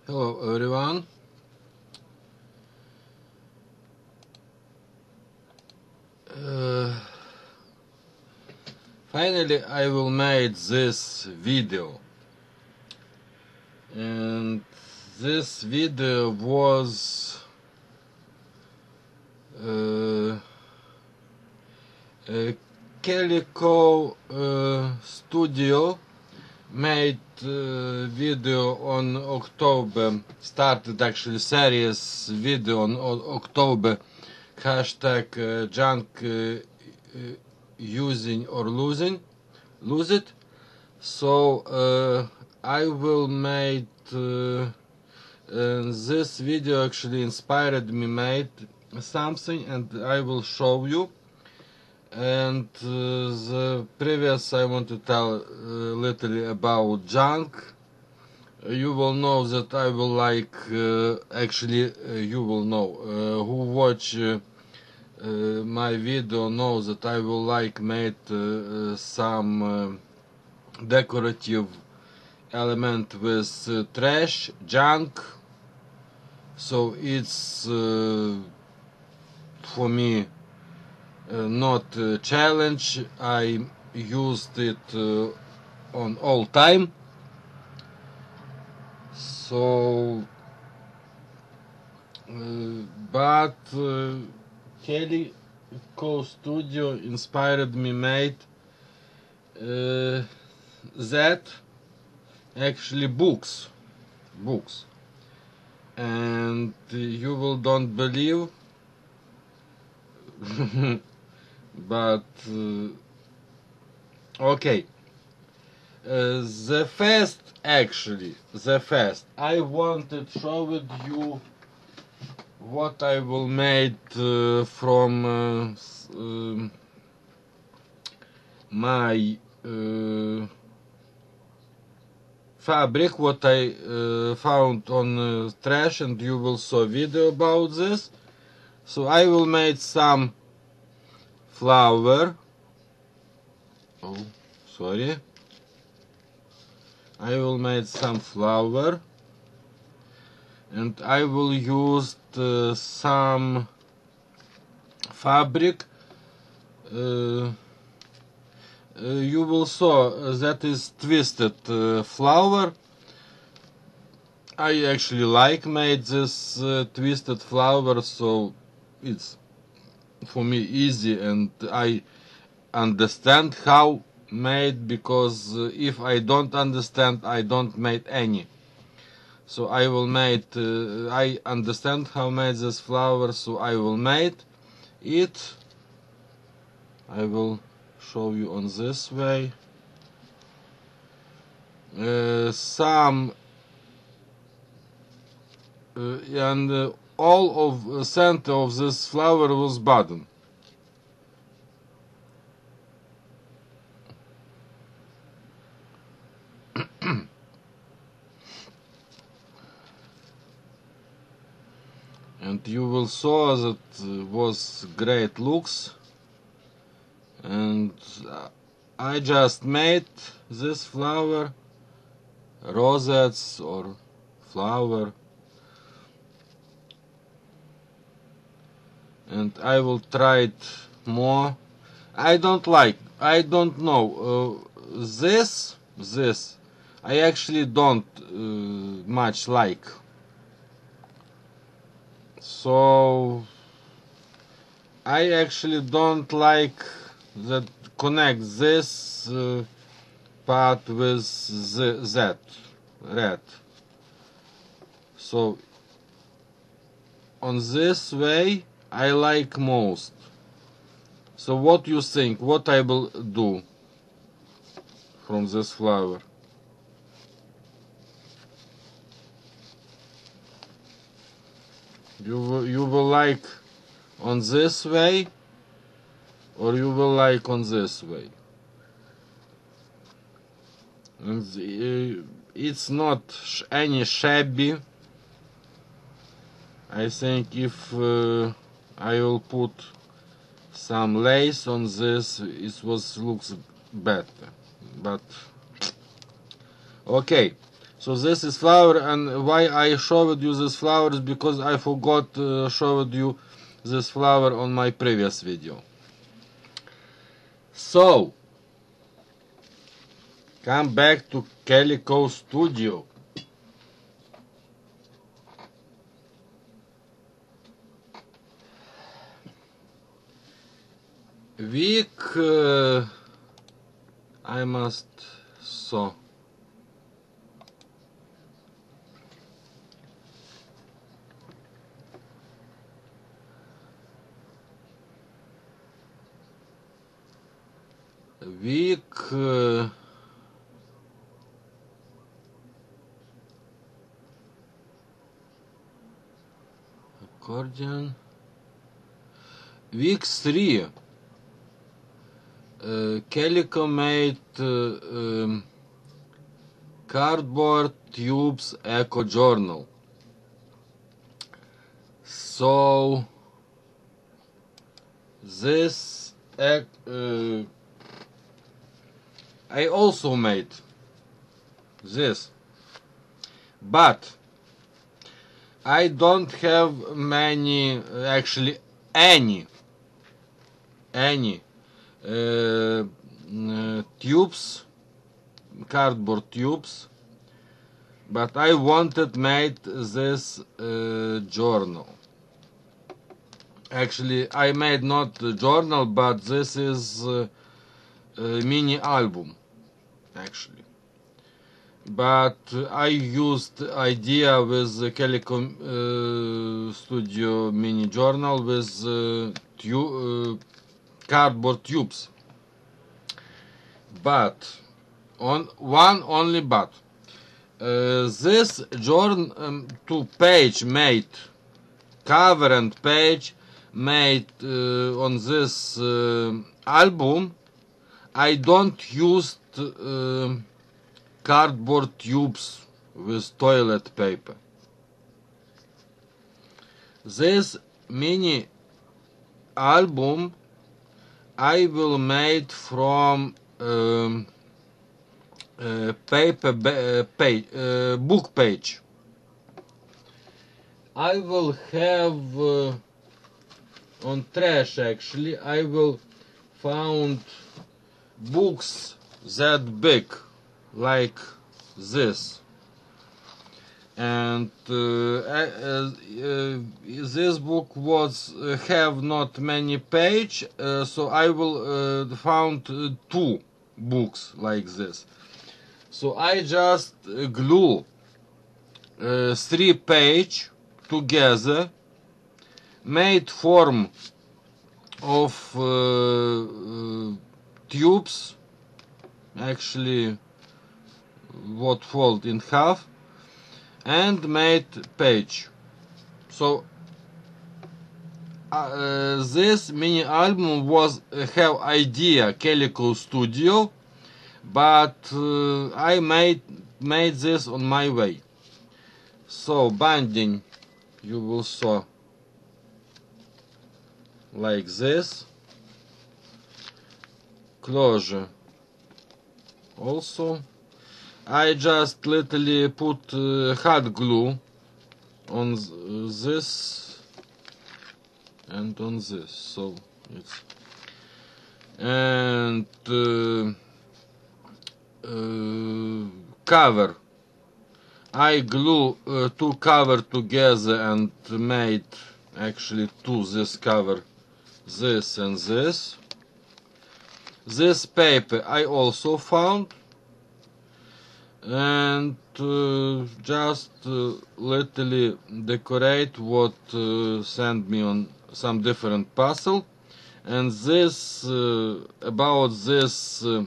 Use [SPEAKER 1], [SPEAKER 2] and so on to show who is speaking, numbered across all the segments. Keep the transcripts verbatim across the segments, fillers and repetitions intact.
[SPEAKER 1] Hello everyone. Uh, finally I will make this video, and this video was uh, uh, Calico uh, Studio made uh, video on October, started actually series video on o October, hashtag uh, junk uh, uh, using or losing, lose it. So uh, I will make uh, uh, this video actually inspired me made something, and I will show you. And uh, the previous I want to tell a little about junk. You will know that I will like, uh, actually uh, you will know, uh, who watch uh, uh, my video knows that I will like made uh, uh, some uh, decorative element with uh, trash, junk. So it's uh, for me Uh, not a challenge. I used it uh, on all time. So, uh, but uh, Calico Studio inspired me made uh, that actually books, books, and you will don't believe. But uh, okay, uh, the first actually the first I wanted showed you what I will made uh, from uh, um, my uh, fabric, what I uh, found on uh, trash, and you will saw video about this. So I will make some flower. Oh, sorry. I will make some flower, and I will use uh, some fabric. Uh, uh, you will saw uh, that is twisted uh, flower. I actually like made this uh, twisted flower, so it's for me easy, and I understand how made, because uh, if I don't understand, I don't make any. So I will make uh, I understand how made this flower, so I will make it. I will show you on this way. Uh, some uh, and uh, all of the center of this flower was button. And you will saw that uh, was great looks, and uh, I just made this flower, rosettes or flower, and I will try it more. I don't like, I don't know, uh, this, this, I actually don't uh, much like. So I actually don't like that connect this uh, part with the, that red. So on this way I like most. So what you think? What I will do from this flower? You will, you will like on this way, or you will like on this way? And uh, it's not sh any shabby. I think if uh, I will put some lace on this, it was looks better. But okay, So this is flower, and why I showed you this flower is because I forgot to uh, showed you this flower on my previous video. So, come back to Calico Studio. Week, uh, I must, so. Week, uh, accordion, week three. Uh, Calico made uh, um, cardboard tubes eco journal. So this uh, I also made this, but I don't have many, actually any any Uh, uh, tubes, cardboard tubes, but I wanted made this uh, journal. Actually, I made not a journal, but this is uh, a mini album, actually. But I used idea with the Calico uh, Studio mini journal with uh, tu uh, cardboard tubes, but on one only but uh, this journal um, two page made cover and page made uh, on this uh, album. I don't use uh, cardboard tubes with toilet paper. This mini album I will make from um, uh, paper uh, page, uh, book page. I will have uh, on trash, actually I will found books that big like this, and uh, uh, uh, this book was uh, have not many page, uh, so I will uh, found uh, two books like this. So I just uh, glue uh, three page together, made form of uh, uh, tubes, actually what fold in half, and made page. So uh, this mini album was uh, have idea Calico Studio, but uh, I made made this on my way. So binding you will saw like this, closure also. I just literally put uh, hot glue on this and on this, so it's and uh, uh, cover. I glue uh, two cover together and made actually two this cover, this and this. This paper I also found, and uh, just uh, literally decorate what uh, sent me on some different puzzle. And this uh, about this uh,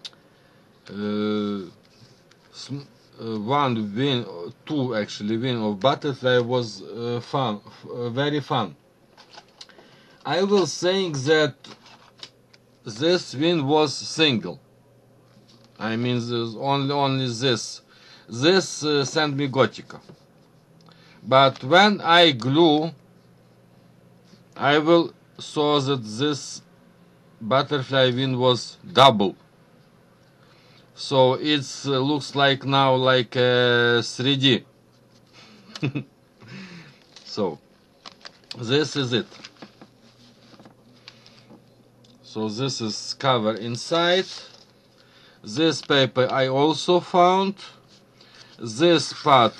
[SPEAKER 1] uh, sm uh, one wing, two actually wing of butterfly was uh, fun, uh, very fun. I will think that this wing was single. I mean, there's only only this. This uh, sent me Gotica. But when I glue, I will saw that this butterfly wing was double. so it uh, looks like now like a three D. So this is it. So this is cover inside. This paper I also found. This part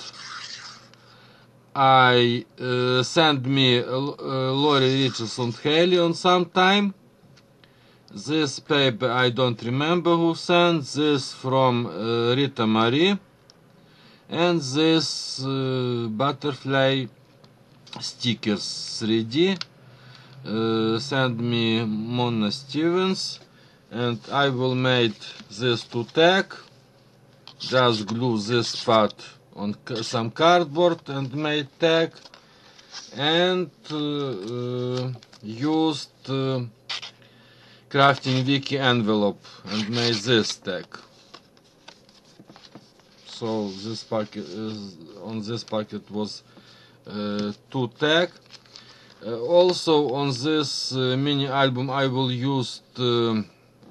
[SPEAKER 1] I uh, sent me uh, Lori Richardson Haley on some time. This paper I don't remember who sent. This from uh, Rita Marie. And this uh, butterfly stickers three D uh, sent me Mona Stevens, and I will make this to tag. Just glue this part on some cardboard and made tag, and uh, uh, used uh, Crafting Wiki envelope and made this tag. So this packet is, on this packet was uh, two tag. Uh, also on this uh, mini album I will use uh,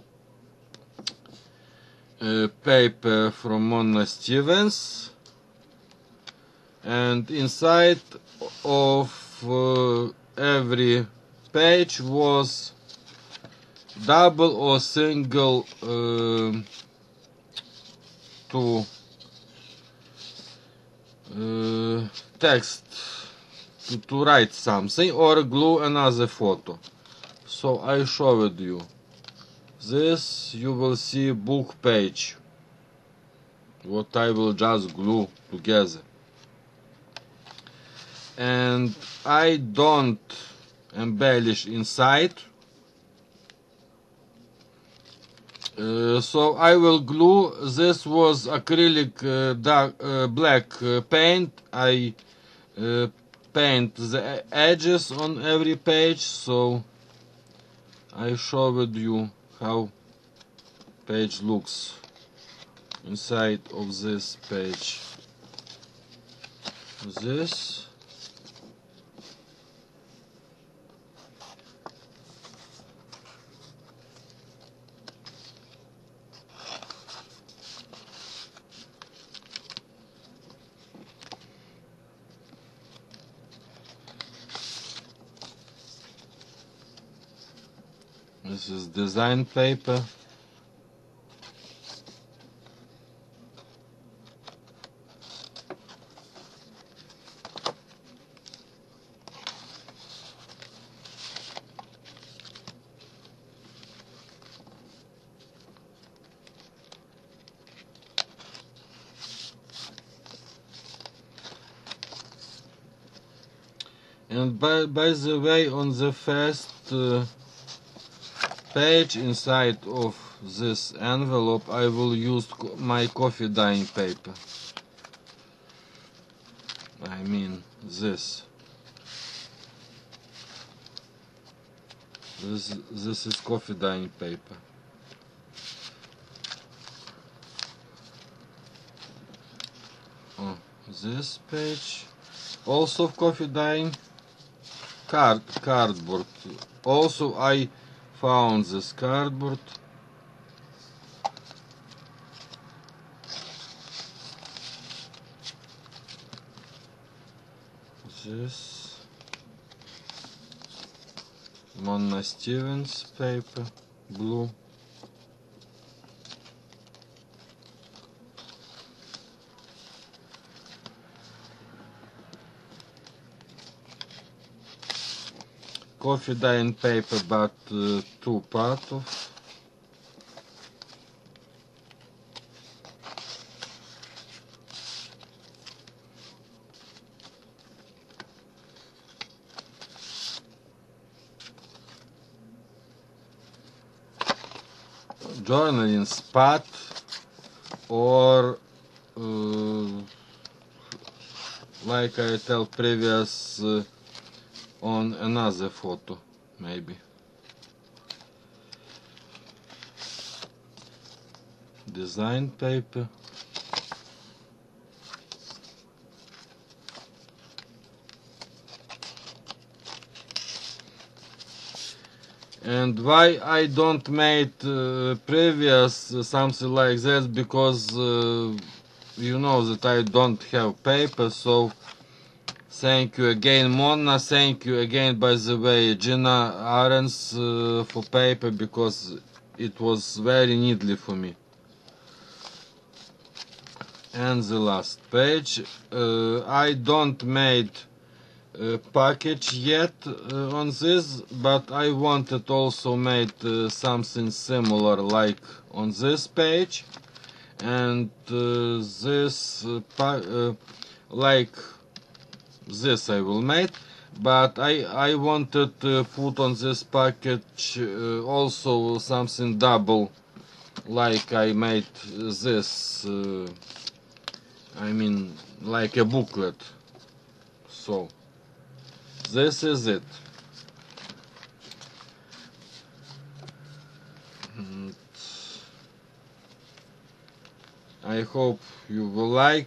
[SPEAKER 1] uh, paper from Mona Stevens, and inside of uh, every page was double or single uh, to uh, text to, to write something or glue another photo. So I showed you this. You will see book page what I will just glue together, and I don't embellish inside. Uh, so I will glue. This was acrylic uh, dark, uh, black uh, paint. I uh, paint the edges on every page, so I showed you how page looks inside of this page. This. This is design paper. And by, by the way, on the first uh, page inside of this envelope I will use co my coffee dyeing paper. I mean this. This, this is coffee dyeing paper. Oh, this page also coffee dyeing. Card, cardboard. Also I found this cardboard. This Mona Stevens paper, blue. Coffee dyeing paper, but uh, two part of. Journaling spot or uh, like I tell previous uh, on another photo maybe. Design paper. And why I don't made uh, previous uh, something like that, because uh, you know that I don't have paper. So thank you again, Mona. Thank you again, by the way, Gina Arens, uh, for paper, because it was very needly for me. And the last page, uh, I don't made uh, package yet uh, on this, but I wanted also made uh, something similar like on this page, and uh, this uh, pa uh, like this I will make, but I I wanted to put on this package uh, also something double, like I made this. Uh, I mean, like a booklet. So this is it. And I hope you will like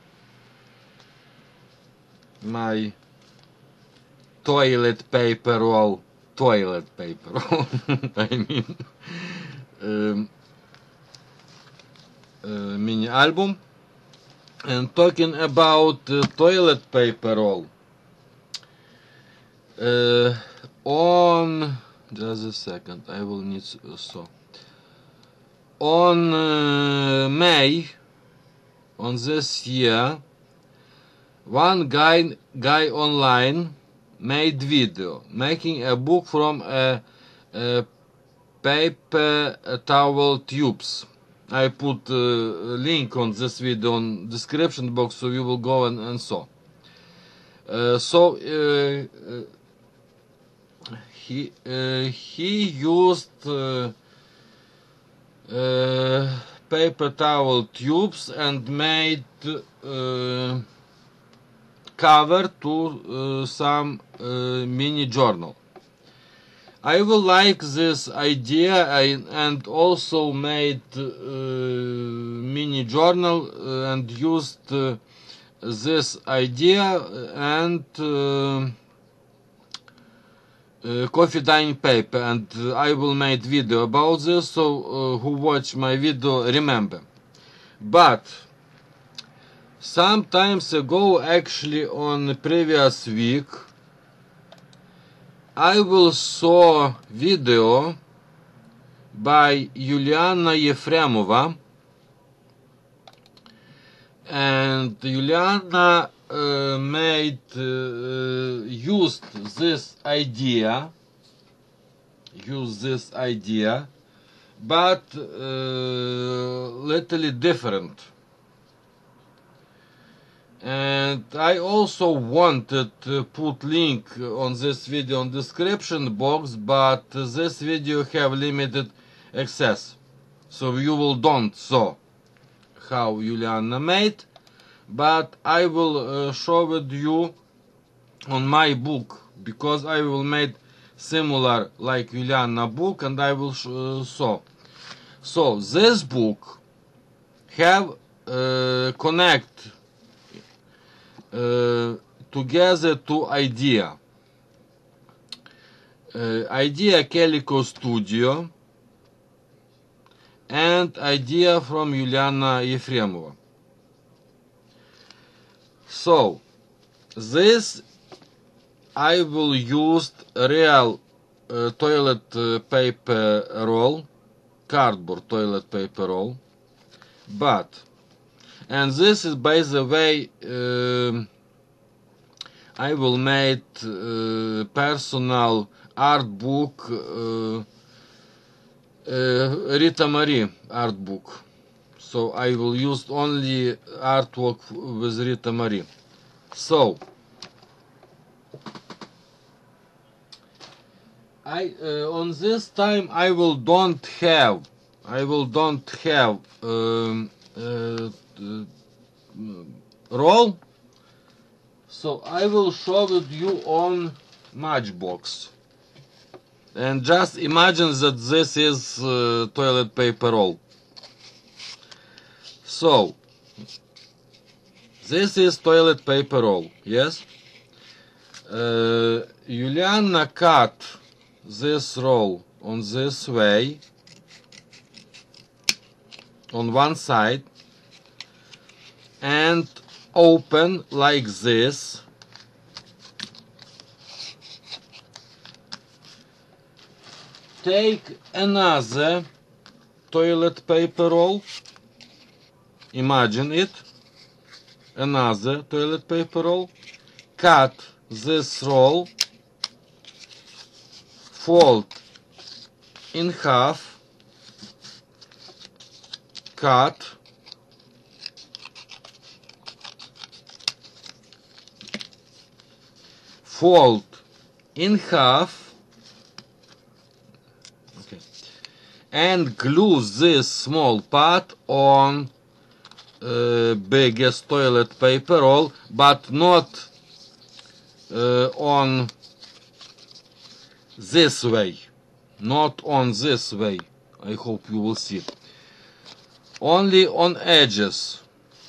[SPEAKER 1] my toilet paper roll. Toilet paper roll. I mean, um, uh, mini album. And talking about uh, toilet paper roll, uh, on just a second, I will need uh, so on uh, May on this year, one guy guy online made video making a book from a, a paper towel tubes. I put uh, a link on this video on description box, so you will go and, and so. Uh, so uh, uh, he uh, he used uh, uh, paper towel tubes and made uh, cover to uh, some uh, mini journal. I will like this idea, I, and also made uh, mini journal uh, and used uh, this idea and uh, uh, coffee dyeing paper, and uh, I will make video about this, so uh, who watch my video remember. But some times ago, actually on the previous week, I will saw video by Yuliana Yefremova, and Yuliana uh, made uh, used this idea, used this idea, but uh, little different. And I also wanted to put link on this video on description box, but this video have limited access, so you will don't saw how Juliana made, but I will uh, show it you on my book, because I will make similar like Juliana book, and I will uh, show. So this book have uh, connect Uh, together to idea. Uh, idea Calico Studio and idea from Yuliana Yefremova. So this I will use real uh, toilet uh, paper roll, cardboard toilet paper roll, but and this is, by the way, uh, I will make uh, personal art book, uh, uh, Rita Marie art book. So I will use only artwork with Rita Marie. So I uh, on this time I will don't have I will don't have um, uh, Uh, roll, so I will show it you on Matchbox, and just imagine that this is uh, toilet paper roll. So this is toilet paper roll, yes. uh, Juliana cut this roll on this way, on one side, and open like this. Take another toilet paper roll, imagine it, another toilet paper roll, cut this roll, fold in half, cut, fold in half, and glue this small part on uh, biggest toilet paper roll, but not uh, on this way, not on this way. I hope you will see. Only on edges,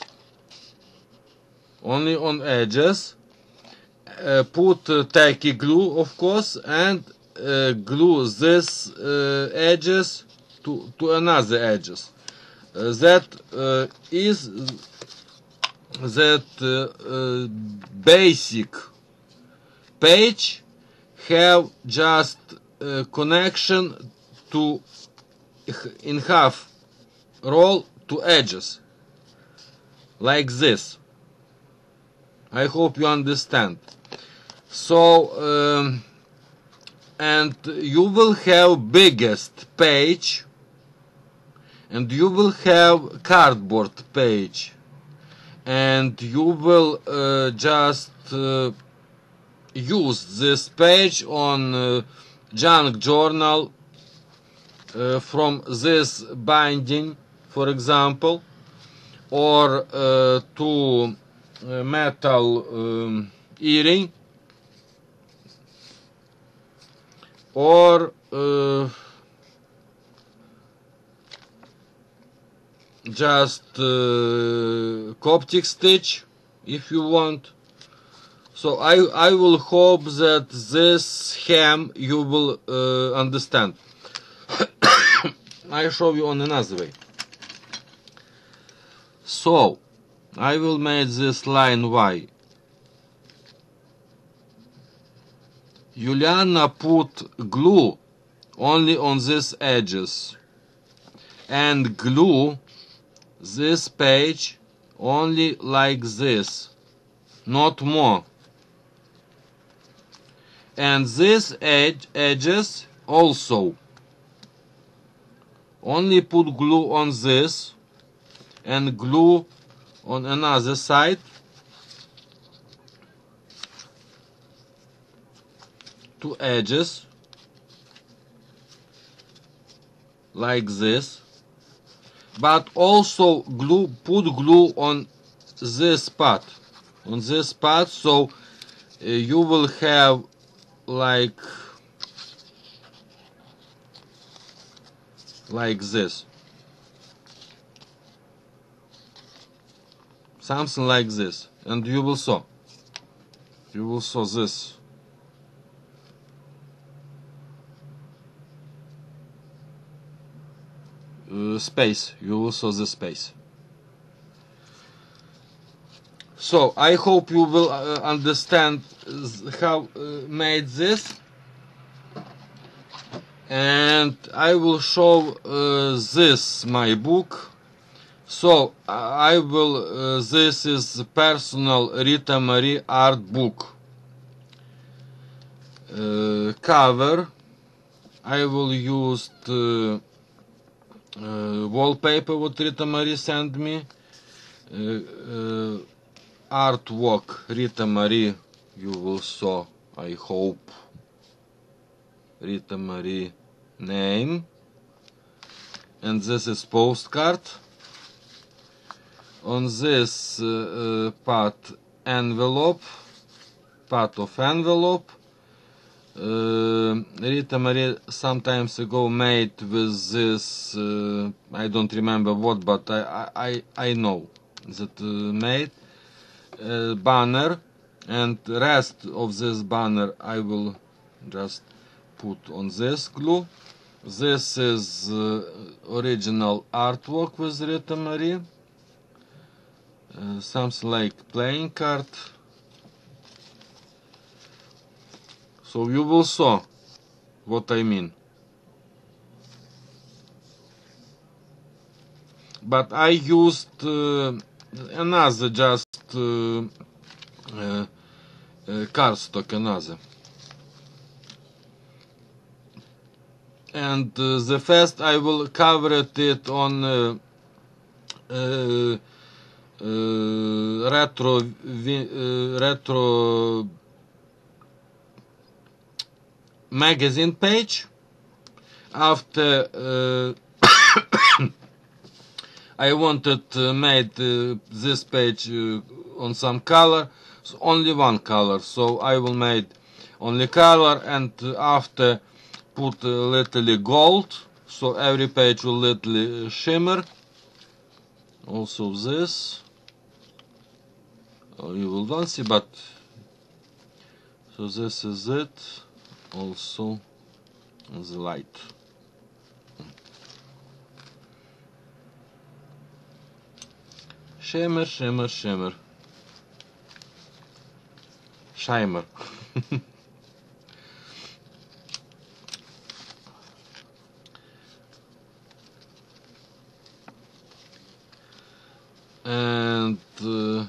[SPEAKER 1] only on edges. Uh, put uh, tacky glue, of course, and uh, glue this uh, edges to, to another edges. Uh, that uh, is that uh, uh, basic page have just uh, connection to in half roll to edges like this. I hope you understand. So um, and you will have biggest page, and you will have cardboard page, and you will uh, just uh, use this page on uh, junk journal uh, from this binding, for example, or uh, to uh, metal um, earring, or uh, just uh, Coptic stitch if you want. So I, I will hope that this hem you will uh, understand. I show you on another way. So I will make this line Y. Juliana put glue only on these edges and glue this page only like this, not more. And these edge, edges also. Only put glue on this and glue on another side. Two edges like this, but also glue, put glue on this part, on this part, so uh, you will have like like this, something like this, and you will sew, you will sew this. Uh, space, you will sew the space. So I hope you will uh, understand how uh, made this, and I will show uh, this my book. So I will uh, this is personal Rita Marie art book. Uh, cover I will use the Uh, wallpaper what Rita Marie sent me, uh, uh, artwork Rita Marie, you will saw, I hope, Rita Marie name, and this is postcard. On this uh, uh, part envelope, part of envelope, Uh, Rita Marie sometimes ago made with this, uh, I don't remember what, but I, I, I know that uh, made uh, banner, and rest of this banner I will just put on this glue, This is uh, original artwork with Rita Marie. Uh, something like playing card. So you will saw what I mean. But I used uh, another just uh, uh, uh, cardstock, another. And uh, the first I will cover it on uh, uh, uh, retro uh, retro magazine page. After uh, I wanted uh, made uh, this page uh, on some color, so only one color, so I will made only color, and uh, after put a little gold, so every page will little shimmer. Also this, oh, you will don't see, but so this is it. Also the light. Shimmer, shimmer, shimmer. Shimmer. And uh,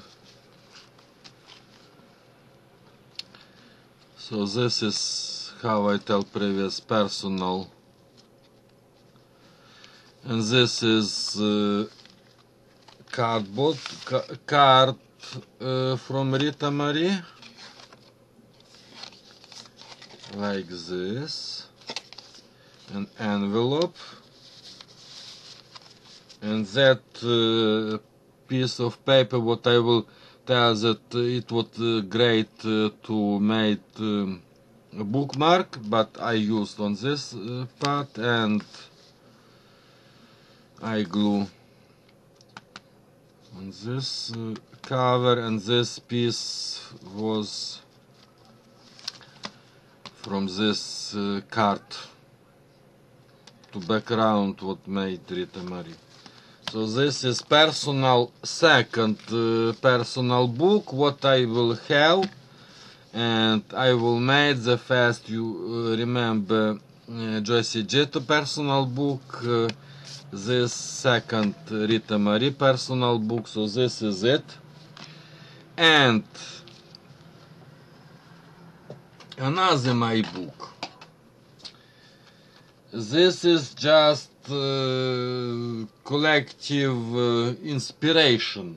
[SPEAKER 1] so this is how I tell previous personal, and this is uh, cardboard ca card uh, from Rita Marie, like this, an envelope, and that uh, piece of paper what I will tell that it was uh, great uh, to make um, a bookmark, but I used on this uh, part, and I glue on this uh, cover, and this piece was from this uh, card to background what made Rita Marie. So this is personal second uh, personal book what I will have, and I will make the first, you uh, remember uh, Joyce Gitto personal book, uh, this second Rita Marie personal book, so this is it. And another my book. This is just uh, collective uh, inspiration.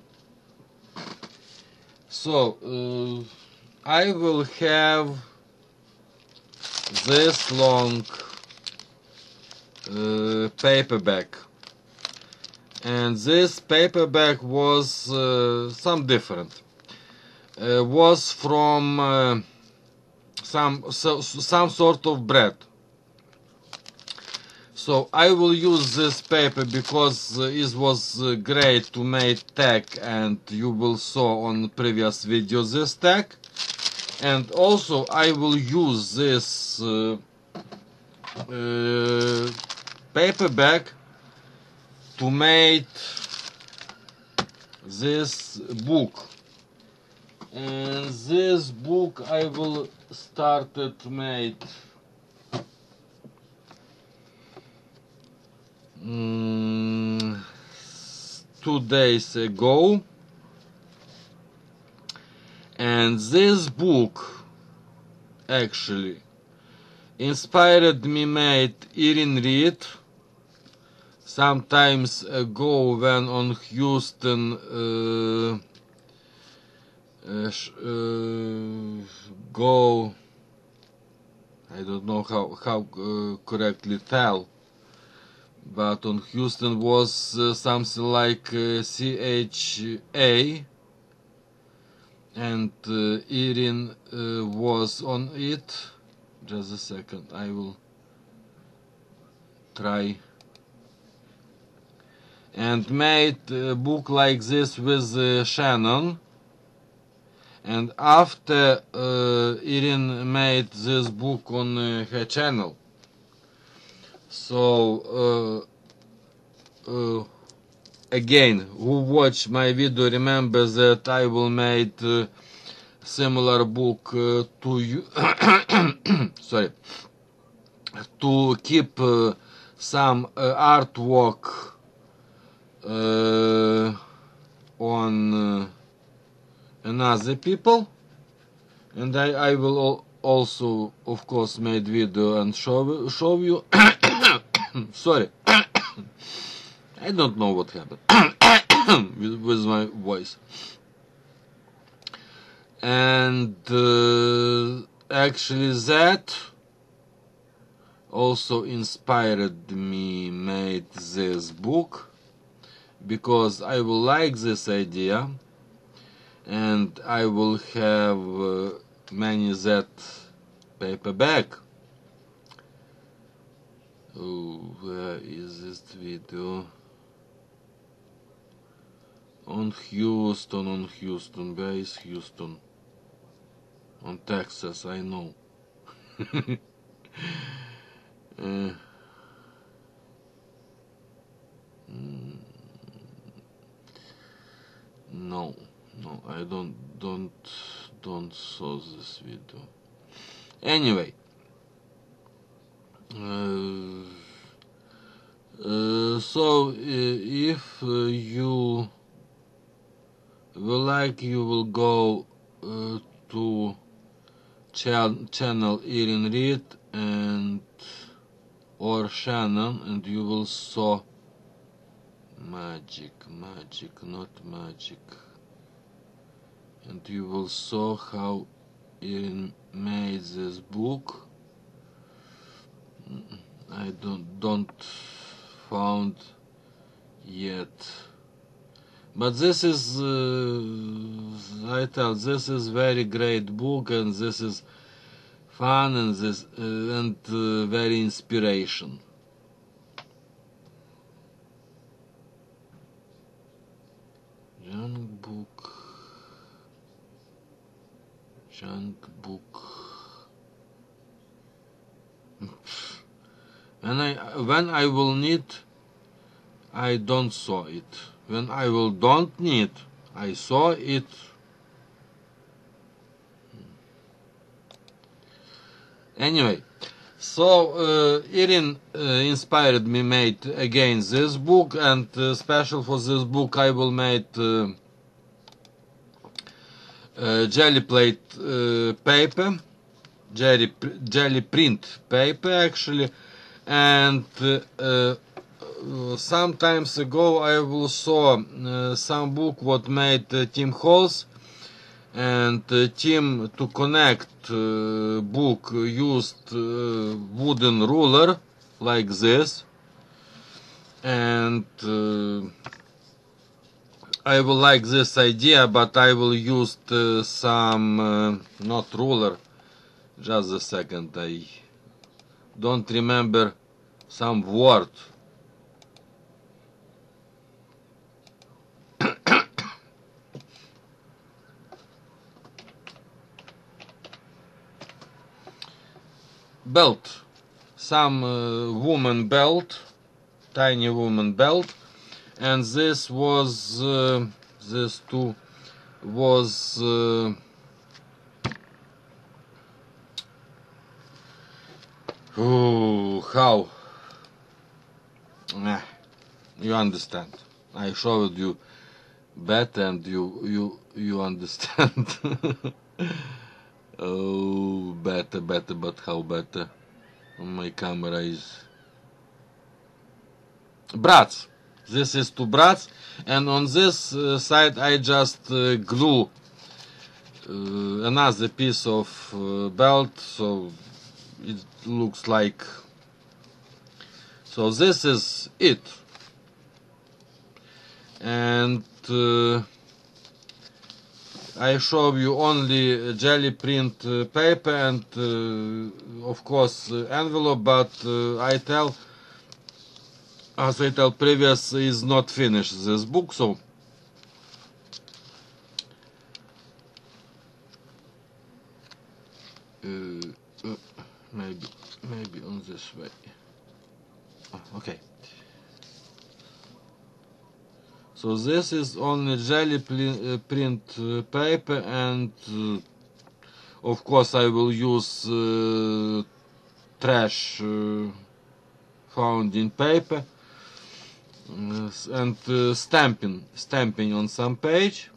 [SPEAKER 1] So uh, I will have this long uh, paperback, and this paperback was uh, some different. Uh, was from uh, some so, some sort of bread. So I will use this paper because uh, it was uh, great to make tag, and you will saw on previous video this tag. And also I will use this uh, uh, paperback to make this book. And this book I will start to make Mm, two days ago, and this book actually inspired me made Erin Reed sometimes ago when on Houston uh, uh, uh, go, I don't know how, how uh, correctly tell, but on Houston was uh, something like uh, C H A, and uh, Erin uh, was on it. Just a second, I will try. And made a book like this with uh, Shannon. And after uh, Erin made this book on uh, her channel. So uh, uh, again, who watch my video remember that I will make uh, similar book uh, to you. Sorry, to keep uh, some uh, artwork uh, on uh, another people, and I, I will al also of course make video and show show you. Sorry, I don't know what happened with, with my voice. And uh, actually that also inspired me made this book, because I will like this idea and I will have uh, many that paperback. Oh, where is this video? On Houston, on Houston, where is Houston? On Texas, I know. uh, mm, no, no, I don't, don't, don't saw this video. Anyway, uh, uh, so uh, if uh, you will like, you will go uh, to ch- channel Irin Reed and or Shannon, and you will saw magic, magic, not magic, and you will saw how Irin made this book. I don't don't found yet, but this is uh, I tell this is very great book, and this is fun, and this uh, and uh, very inspiration. Junk book, junk book. When I when I will need, I don't saw it. When I will don't need, I saw it. Anyway, so uh, Irin uh, inspired me made again this book, and uh, special for this book I will make uh, uh, jelly plate uh, paper, jelly jelly print paper actually, and uh, uh, some times ago I will saw uh, some book what made uh, Tim Halls, and uh, Tim to connect uh, book used uh, wooden ruler like this, and uh, I will like this idea, but I will use uh, some uh, not ruler, just a second, I don't remember some word. Belt, some uh, woman belt, tiny woman belt, and this was uh, this too was uh, oh, how nah, you understand. I showed you better, and you you you understand. Oh, better, better, but how better? My camera is brats. This is two brats, and on this uh, side I just uh, glue uh, another piece of uh, belt, so it looks like. So this is it, and uh, I show you only jelly print uh, paper and uh, of course uh, envelope, but uh, I tell, as I tell previous, is not finished this book, so uh, uh, maybe maybe on this way. Okay. So this is only jelly print uh, paper, and uh, of course I will use uh, trash uh, founding paper uh, and uh, stamping stamping on some page.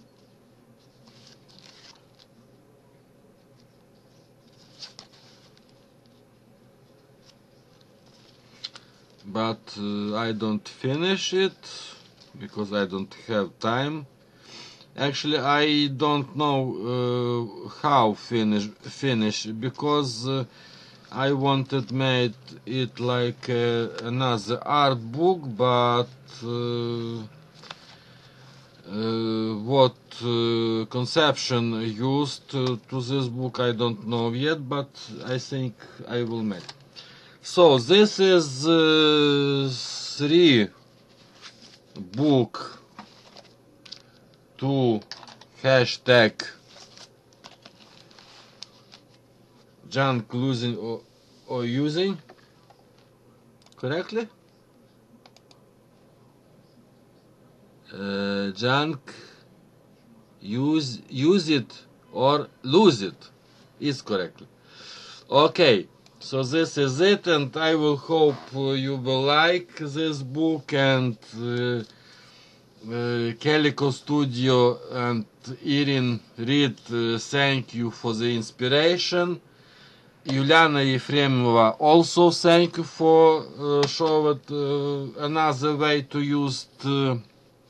[SPEAKER 1] But uh, I don't finish it because I don't have time. Actually, I don't know uh, how finish finish because uh, I wanted made it like uh, another art book, but uh, uh, what uh, conception used uh, to this book I don't know yet, but I think I will make. So this is uh, three book to hashtag junk losing or, or using correctly. Uh, junk use use it or lose it is correctly. Okay, so this is it, and I will hope uh, you will like this book, and uh, uh, Calico Studio and Irin Reed, uh, thank you for the inspiration. Yuliana Yefremova also thank you for uh, showing uh, another way to use the,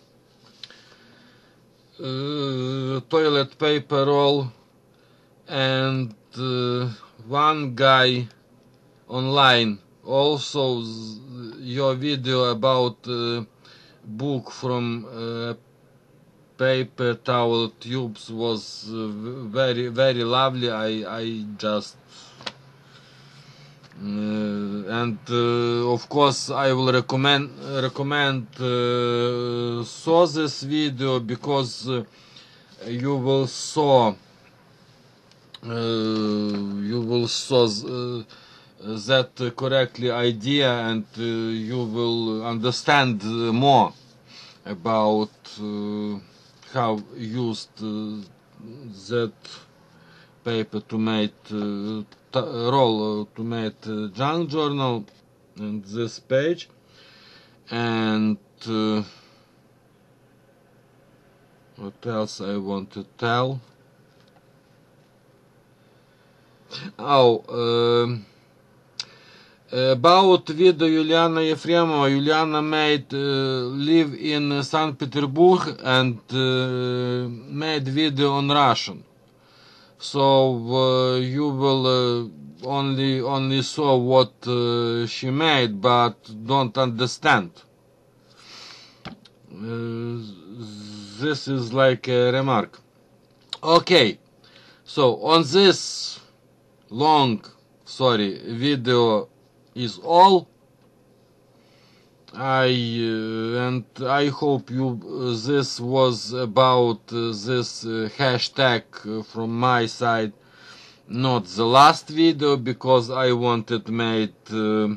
[SPEAKER 1] uh, toilet paper roll, and uh, one guy online also your video about uh, book from uh, paper towel tubes was uh, very very lovely. I I just uh, and uh, of course I will recommend recommend uh, saw this video because uh, you will saw uh, you will saw uh, that correctly idea, and uh, you will understand more about uh, how used uh, that paper to make uh, roll uh, to make uh, junk journal and this page. And uh, what else I want to tell? Oh, um, about video Yuliana Yefremova. Yuliana made uh, live in Saint Petersburg and uh, made video on Russian. So uh, you will uh, only only saw what uh, she made, but don't understand. Uh, this is like a remark. Okay, so on this long, sorry, video is all. I uh, and I hope you uh, this was about uh, this uh, hashtag uh, from my side, not the last video, because I wanted made uh,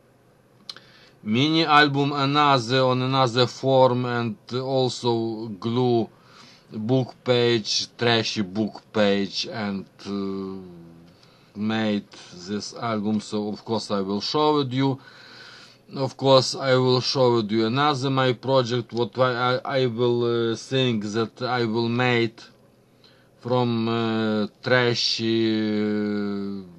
[SPEAKER 1] mini album another on another form, and also glue book page, trashy book page, and uh, made this album. So of course I will show it you. Of course I will show you another my project, what I, I will uh, think that I will make from uh, trashy uh,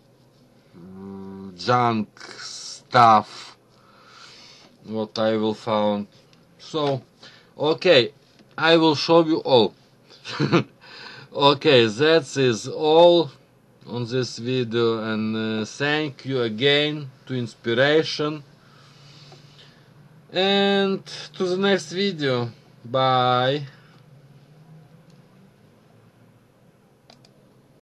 [SPEAKER 1] junk stuff what I will found. So okay, I will show you all. Okay, that is all on this video, and uh, thank you again to inspiration, and to the next video. Bye.